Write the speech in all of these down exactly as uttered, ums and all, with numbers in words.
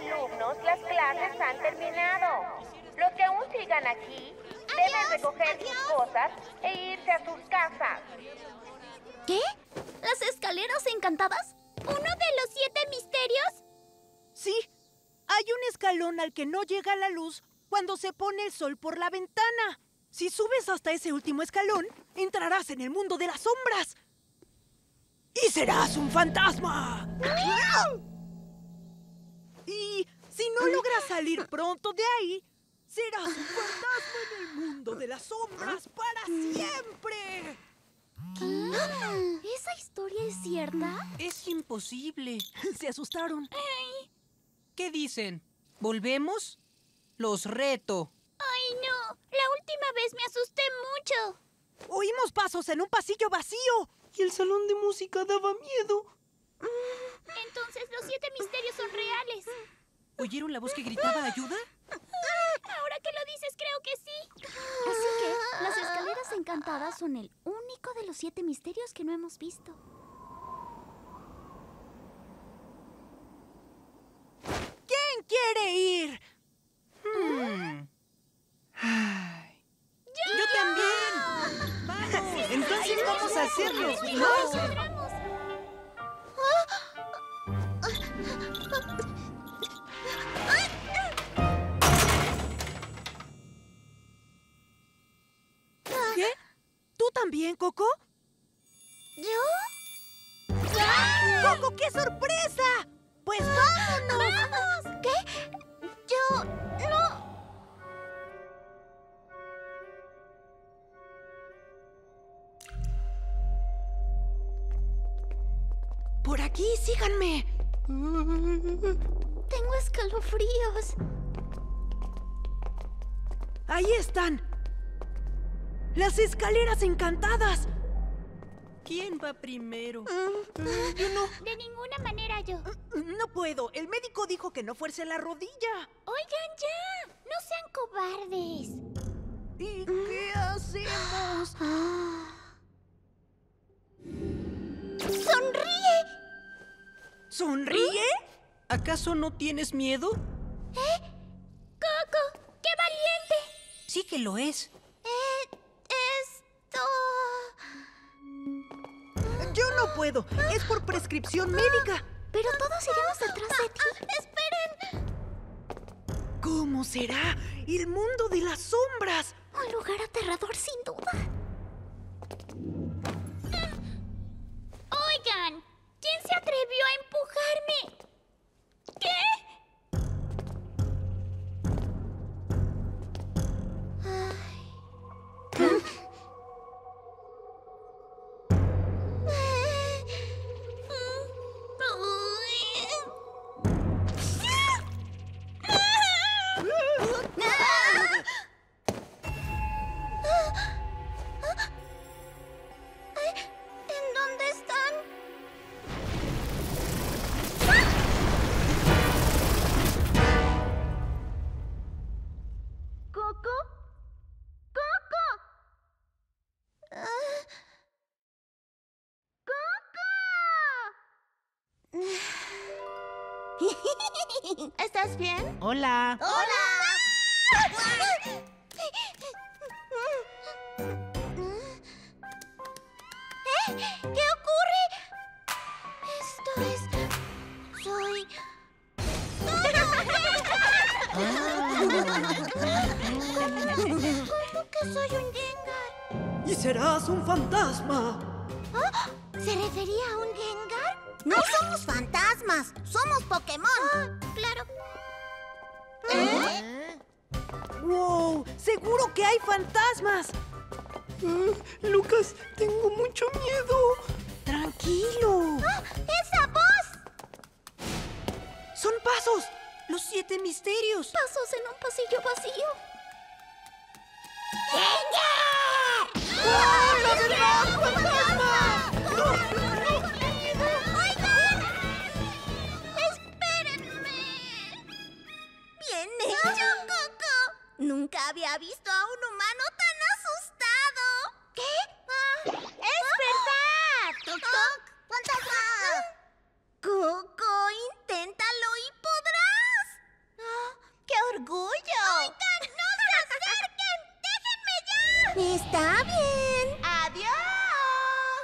alumnos, las clases han terminado. Los que aún sigan aquí deben recoger sus cosas e irse a sus casas. ¿Qué? ¿Las escaleras encantadas? ¿Uno de los siete misterios? Sí, hay un escalón al que no llega la luz cuando se pone el sol por la ventana. Si subes hasta ese último escalón, entrarás en el mundo de las sombras. ¡Y serás un fantasma! Y si no logras salir pronto de ahí, serás un fantasma en el mundo de las sombras para siempre. ¿Qué? ¿Esa historia es cierta? Es imposible. Se asustaron. ¿Qué dicen? ¿Volvemos? Los reto. ¡Ay, no! La última vez me asusté mucho. Oímos pasos en un pasillo vacío. Y el salón de música daba miedo. Entonces los siete misterios son reales. ¿Oyeron la voz que gritaba ayuda? Ahora que lo dices, creo que sí. Así que las escaleras encantadas son el único de los siete misterios que no hemos visto. ¿Quién quiere ir? Hmm. Ay. ¡Yo, ¡Yo también! ¡Vamos! Entonces vamos a hacerlo. ¿No? ¿Qué? ¿Tú también, Coco? ¿Yo? ¡Coco, qué sorpresa! ¡Pues vámonos! ¡Vamos! ¿Qué? Yo no... Por aquí, síganme. Tengo escalofríos. Ahí están. Las escaleras encantadas. ¿Quién va primero? Yo no. De ninguna manera yo. No puedo. El médico dijo que no fuerce la rodilla. Oigan, ya. No sean cobardes. ¿Y qué hacemos? ¡Sonríe! ¿Sonríe? ¿Acaso no tienes miedo? ¡Coco! ¡Qué valiente! Sí que lo es. Eh, esto... Yo no puedo. Es por prescripción médica. Pero todos iremos detrás de ti. ¡Esperen! ¿Cómo será el mundo de las sombras? Un lugar aterrador, sin duda. Oigan, ¿quién se atrevió a empujarme? ¿Qué? ¿En dónde están? ¿Coco? ¡Coco! Ah. ¡Coco! ¿Estás bien? Hola. ¡Hola! ¿Eh? ¿Qué ocurre? Esto es... Soy... ¿Cómo que soy un Gengar? Y serás un fantasma. ¿Ah? ¿Se refería a un Gengar? No somos fantasmas, somos Pokémon. Ah, claro. ¿Eh? ¡Wow! ¡Seguro que hay fantasmas! Lucas, tengo mucho miedo. ¡Tranquilo! ¡Ah! ¡Esa voz! ¡Son pasos! Los siete misterios. Pasos en un pasillo vacío. ¡Oh, la verdad, fantasma! ¡Oigan! ¡Espérenme! ¡Bien hecho, Coco! Nunca había visto a un humano tan asustado. ¿Qué? ¡Es verdad! ¡Toc, toc! ¡Fantasma! Coco, inténtalo y podrás. orgullo! ¡Oigan, no se acerquen! ¡Déjenme ya! Está bien. ¡Adiós!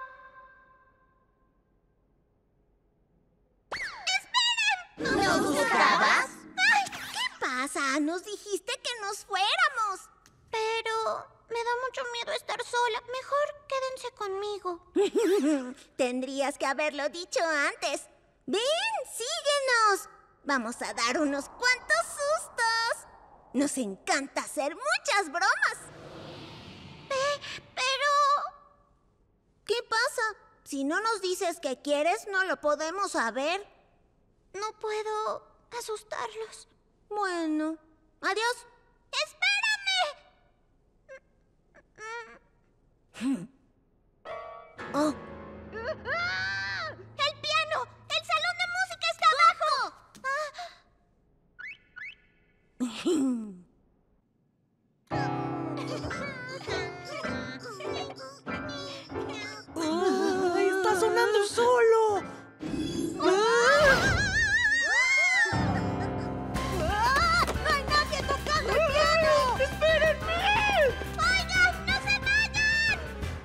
¡Esperen! ¿Nos gustabas? ¡Ay! ¿Qué pasa? Nos dijiste que nos fuéramos. Pero me da mucho miedo estar sola. Mejor quédense conmigo. Tendrías que haberlo dicho antes. ¡Ven, síguenos! Vamos a dar unos cuantos sustos. Nos encanta hacer muchas bromas. Pe- pero... ¿Qué pasa? Si no nos dices qué quieres, no lo podemos saber. No puedo asustarlos. Bueno, adiós. ¡Espérame! ¡Oh! ¡El piano! ¡El salón de música está abajo! ¡Ay, está sonando solo! ¡No hay nadie tocando el piano! ¡Espérenme! ¡Oigan, no se vayan!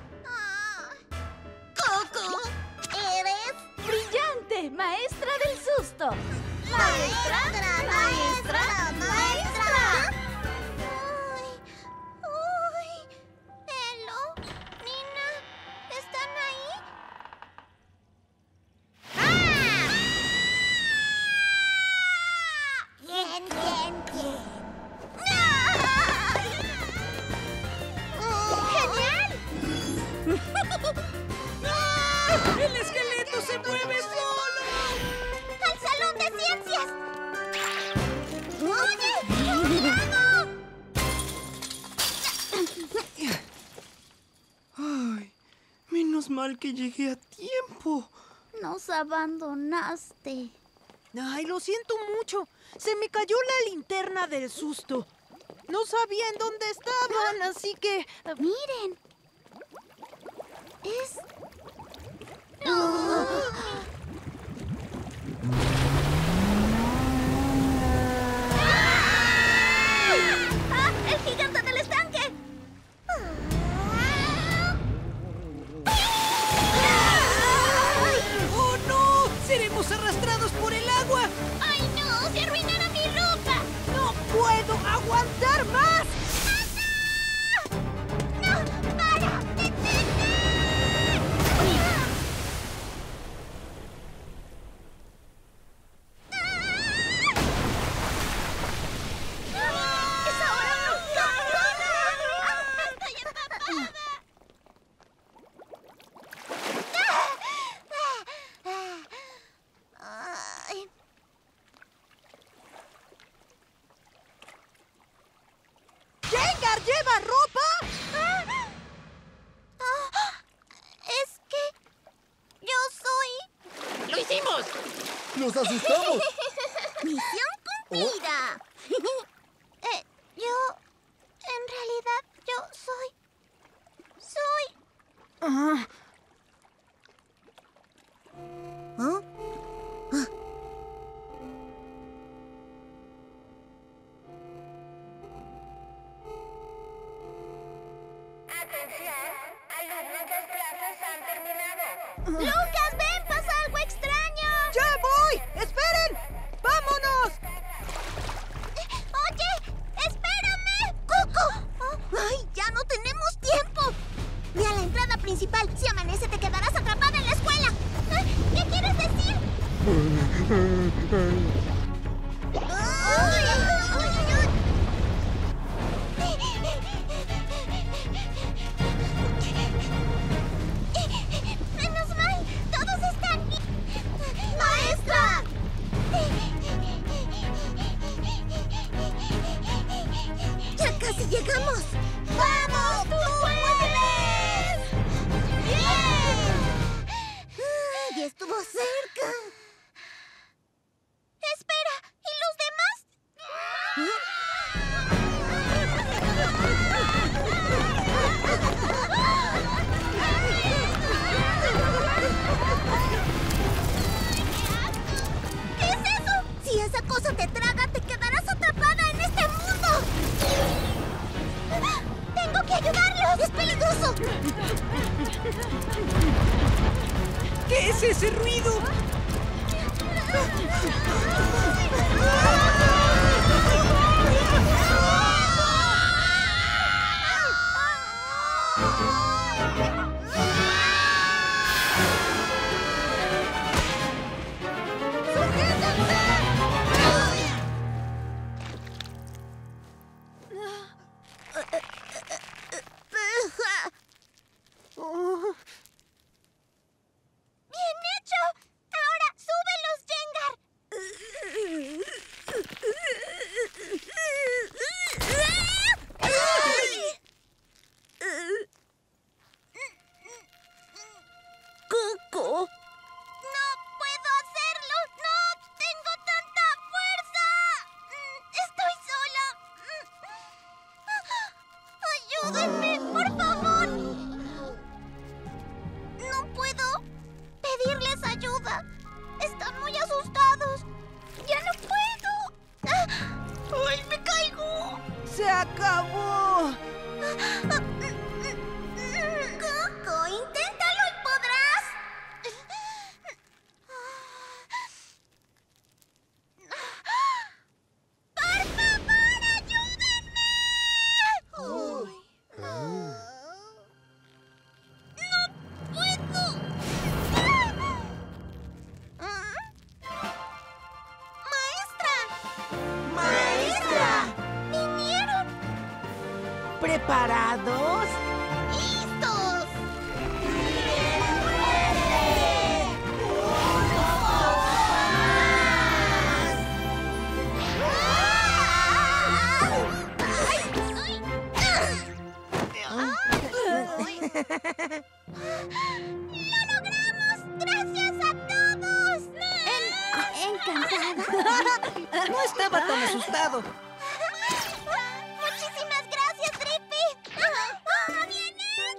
¡Coco! ¿Eres? ¡Brillante! ¡Maestra del susto! ¡Maestra! ¡Maestra! ¡Maestra! ¡Uy! ¡Uy! ¿Elo? ¿Nina? ¿Están ahí? ¡Ah! ¿Quién, quién, quién? ¡Genial! ¡El esqueleto se mueve solo! ¡Al salón de ciencias! ¡Oye! ¡Cuidado! Ay, menos mal que llegué a tiempo. Nos abandonaste. Ay, lo siento mucho. Se me cayó la linterna del susto. No sabía en dónde estaban, así que... Miren. Es... ¡Ah! ¡El gigante del estanque! ¡Oh, no! ¡Seremos arrastrados por el agua! ¡Ay, no! ¡Se arruinará mi ropa! ¡No puedo aguantar más! ¡No! ¡Para! ¡Detente! ¡Es ahora o nunca! ¡Estoy empapada! Ay. ¡Jengar lleva ropa! Ah, es que yo soy... ¡Lo hicimos! ¡Nos asustamos! ¡Misión cumplida! eh, yo... En realidad, yo soy... Soy... Ah, ¿Ah? Atención, alumnos, las clases han terminado. ¡Lucas, ven! ¡Pasa algo extraño! ¡Ya voy! ¡Esperen! ¡Vámonos! ¡Oye! ¡Espérame! ¡Coco! ¡Ay, ya no tenemos tiempo! Ve a la entrada principal. Si amanece, te quedarás atrapada en la escuela. ¿Qué quieres decir? ¡Uy! ¡Uy, uy, uy! ¡Menos mal! ¡Todos están bien! ¡Maestra! ¡Ya casi llegamos! ¡Vamos! ¡Tú puedes! ¡Bien! ¡Ay, estuvo cerca! ¡Espera! ¿Y los demás? ¿Qué es eso? Si esa cosa te traga, te quedarás atrapada ese ruido? ¡Bien hecho! ¡Ahora súbelos, Jengar! ¡Coco! ¡No puedo hacerlo! ¡No tengo tanta fuerza! ¡Estoy sola! ¡Ayúdenme, por favor! No puedo pedirles ayuda. Están muy asustados. ¡Ya no puedo! ¡Ay, me caigo! ¡Se acabó! Coco, inténtalo y podrás. ¡Por favor, ayúdenme! ¡No puedo! ¡Maestra! ¡Maestra! ¡Vinieron! ¿Preparados? ¡Listos! ¡Lo logramos! ¡Gracias a todos! Encantada. No estaba tan asustado. ¡Muchísimas gracias, Drippy! ¡Ah, bien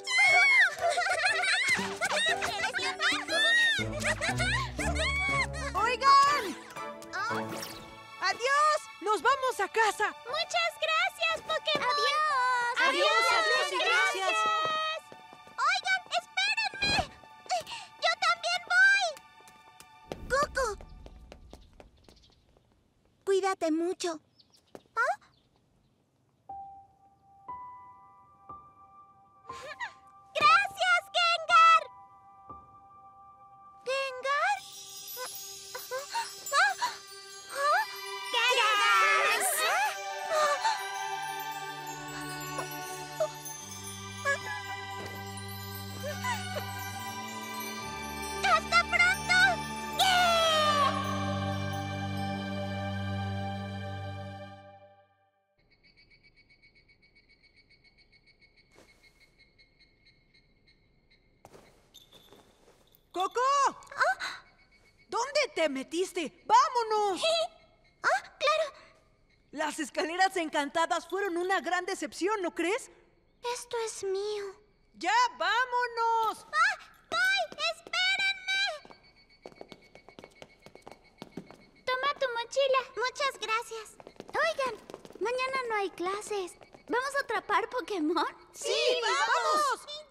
hecho! ¡Oigan! ¡Adiós! ¡Nos vamos a casa! ¡Muchas gracias, Pokémon! ¡Adiós! Adiós, adiós y gracias. ¡Oigan, espérenme! ¡Yo también voy! ¡Coco! Cuídate mucho. ¿Ah? ¡Gracias, Gengar! ¿Gengar? ¡Hasta pronto! ¡Coco! ¿Dónde te metiste? ¡Vámonos! ¡Ah, claro! Las escaleras encantadas fueron una gran decepción, ¿no crees? Esto es mío. ¡Ya, vámonos! ¡Ah! ¡Voy! ¡Espérenme! Toma tu mochila. Muchas gracias. Oigan, mañana no hay clases. ¿Vamos a atrapar Pokémon? ¡Sí, vamos!